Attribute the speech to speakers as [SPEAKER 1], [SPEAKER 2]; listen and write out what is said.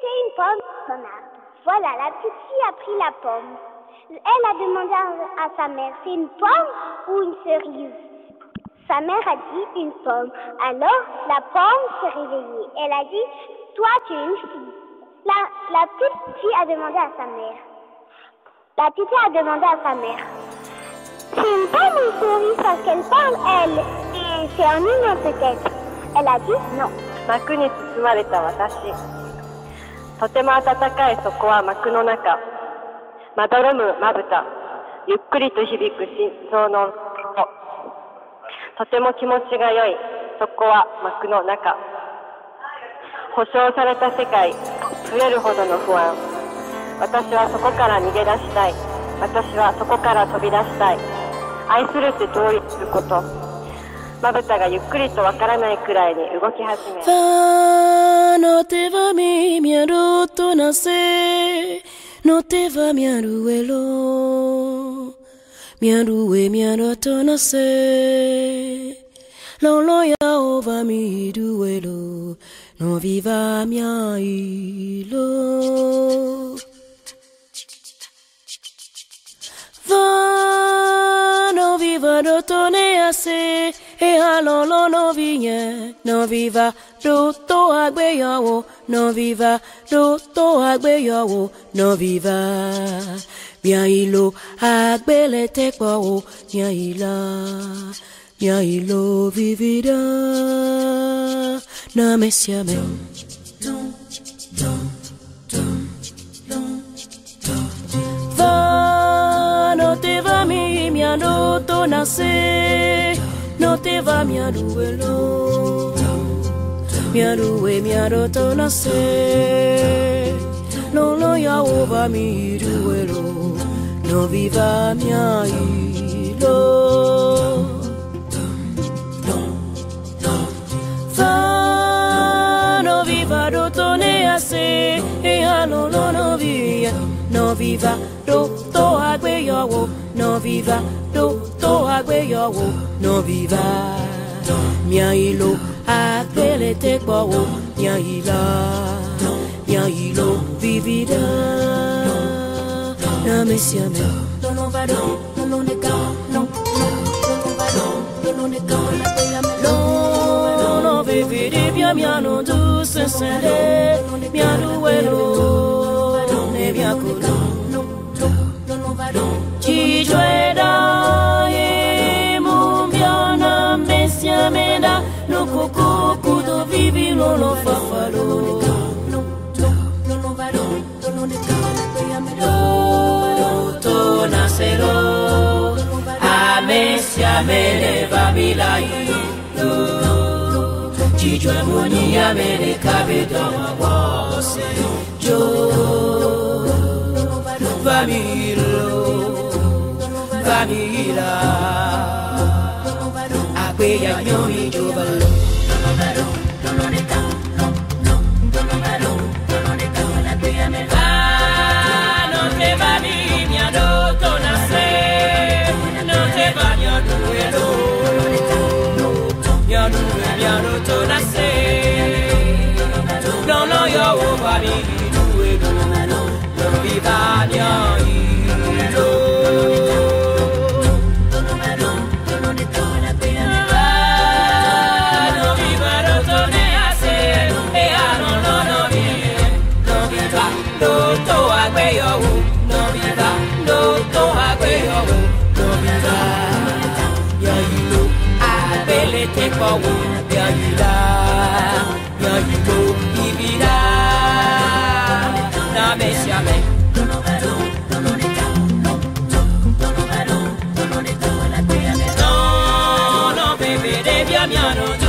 [SPEAKER 1] C'était une pomme dans son arbre. Voilà, la petite fille a pris la pomme. Elle a demandé à sa mère, c'est une pomme ou une cerise? Sa mère a dit une pomme. Alors, la pomme s'est réveillée. Elle a dit, toi, tu es une fille. La petite fille a demandé à sa mère. La petite fille a demandé à sa mère. C'est une pomme ou une cerise parce qu'elle parle, elle. Et c'est un humain peut-être. Elle a dit non.
[SPEAKER 2] 幕に包まれた私。とても暖かいそこは幕の中。まどろむまぶた。ゆっくりと響く心臓の音。とても気持ちが良い。そこは幕の中。保証された世界。増えるほどの不安。私はそこから逃げ出したい。私はそこから飛び出したい。愛するってどういうこと？まぶたがゆっくりとわからないくらいに動き始め。
[SPEAKER 3] No te va mi miaruto nace, no te va miaruelo, miarue miaruto nace, lo ya ova mi duelo, no viva mia ilo. Va no viva dotone ase, e alolo no vigne, no viva doto agbeyawo, no viva doto agbeyawo, no viva mia ilo agbele tekwawo, mia ilo vivida na mesiame. Va no te va mi doto nace, no te va mi aruelo, mi arue mi aroto nace, no lo ya ova mi duelo, no viva mi ilo. Va no viva doto ne ase, e alo no via, no viva doto agbeyawo, no viva doto agbeyawo, no viva mia ilo agbele tekwawo, mia ilo vivida na mesiame. No va no ne ka no ne ka no vivide bien mia no tu se sere mia duelo ne mia kuno ci jueda e mumbiana mesiameda no coco kudo vivi no lo fafalo to nasero a mesiamede babilai ci jue monia mede cabedo wose jo Vanilla Aquella ñomi jubalo no te va ni mi adoto nacer, no te va ni aduelo, mi adoto nacer, no yo va mi duelo, no viva ni te kwa wo ya ila vivida na mesiame no baby de bien miano